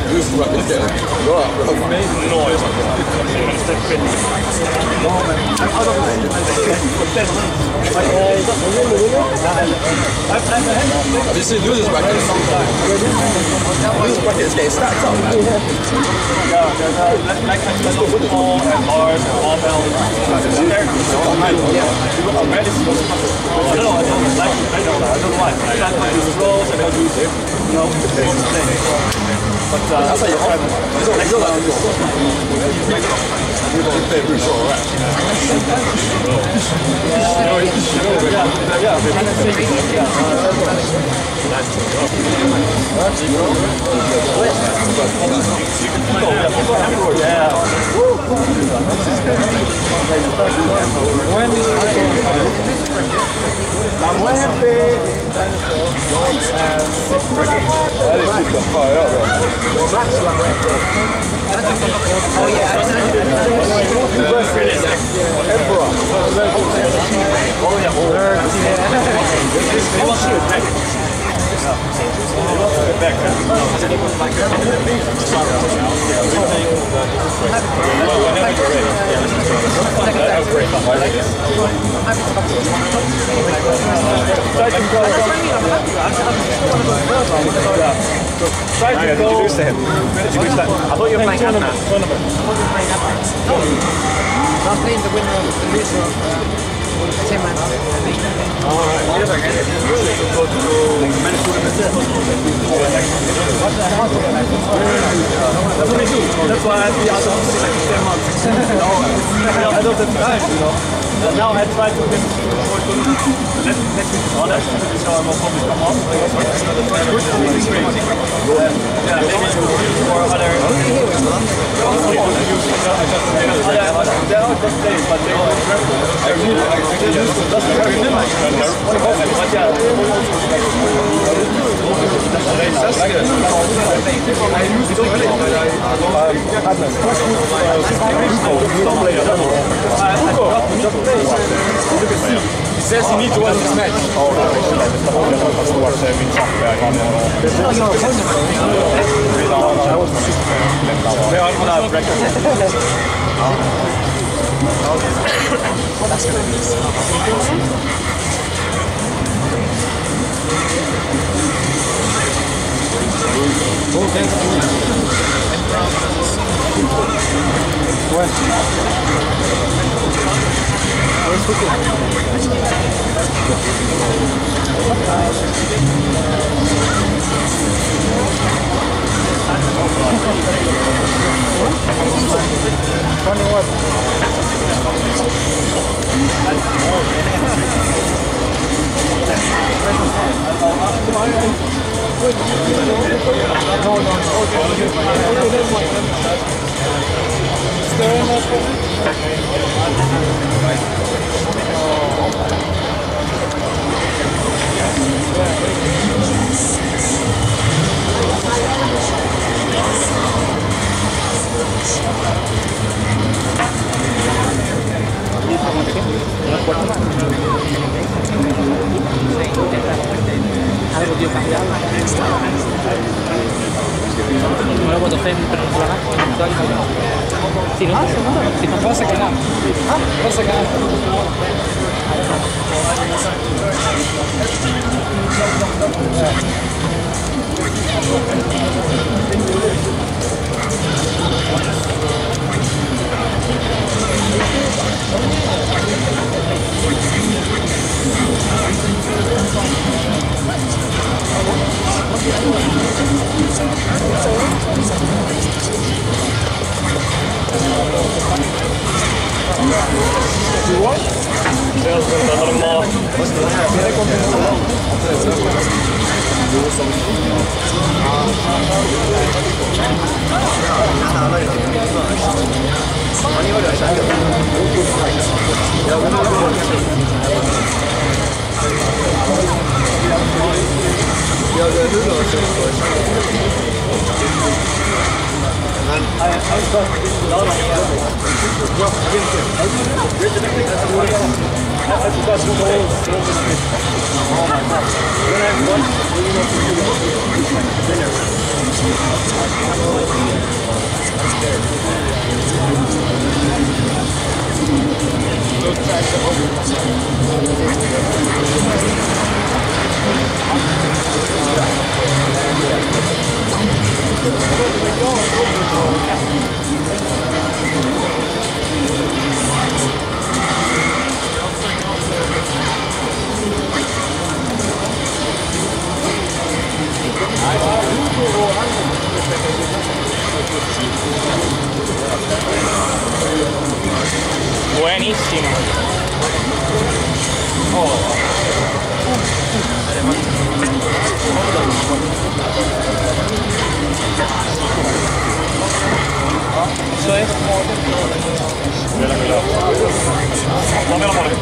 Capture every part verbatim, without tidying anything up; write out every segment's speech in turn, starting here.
This is right there. Go out, bro. Make noise. Have you seen losers bracket? Losers bracket is getting stacked up, man. Yeah, there's a like a football and bars and all that. There, you got already. I don't know. I don't like. I don't know. I don't know why. I don't like these roles and I do it. You know, but uh, that's how you open. It's all like this. You don't play Bruce all right. Yeah, yeah, Try to go. Introduce to him. Introduce that. I thought you were playing tournament. Tournament. I'm playing the winner of the loser of ten man. Alright. Go to That's what I do. That's why I be out of ten months. I don't have time, you know. And now I try to get let's be honest, so I will probably come on. Yeah, maybe for other there are just days, but they will I really I remember but yeah I used to play but I He says you need to win this match. Oh, no, that's the whole that's the worst thing talking about on they are going to record. That's going to be No lo puedo hacer, pero no se lo haga. Si no, si no vas a ganar. Vas a ganar. You what? There's another more. What's the I Buenísimo. Eso es. Dame la mole.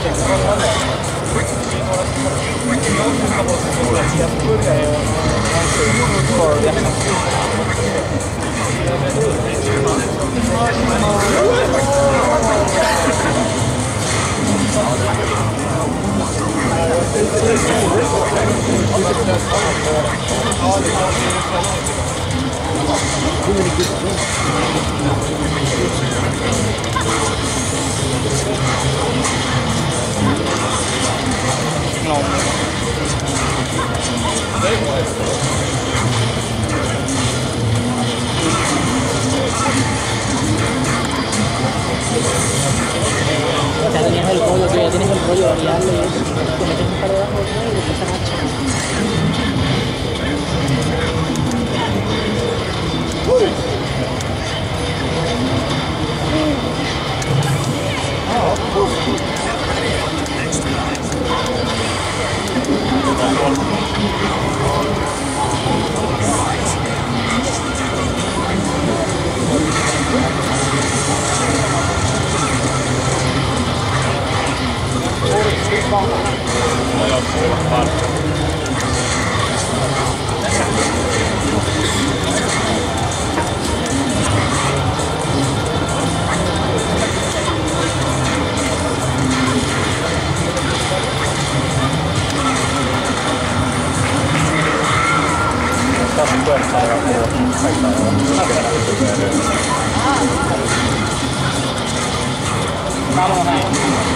No. Ya tenías el rollo, tú ya tienes el rollo de variarlo y eso. Te metes un par debajo del rollo y después agachas. Vámonos ahí.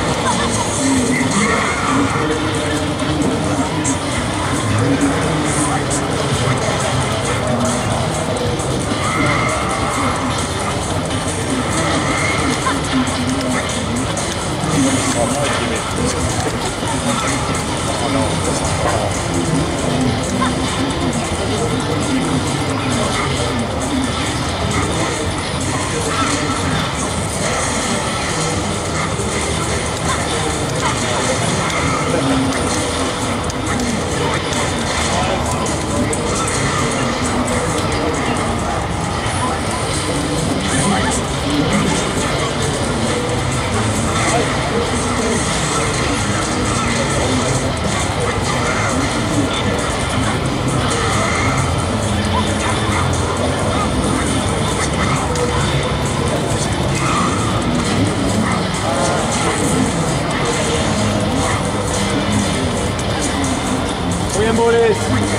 Muy bien, Boris.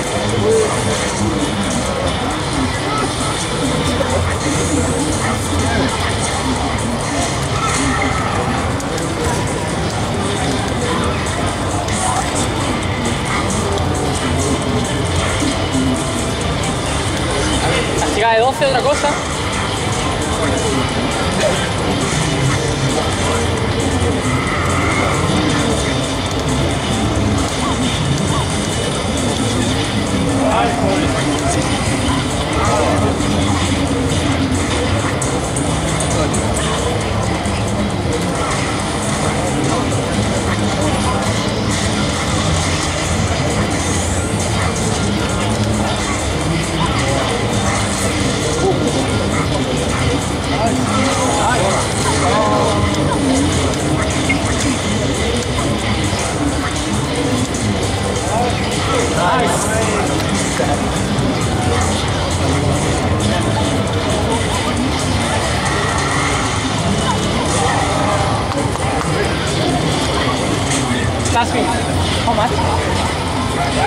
La chica de doce, otra cosa. Last week. How much?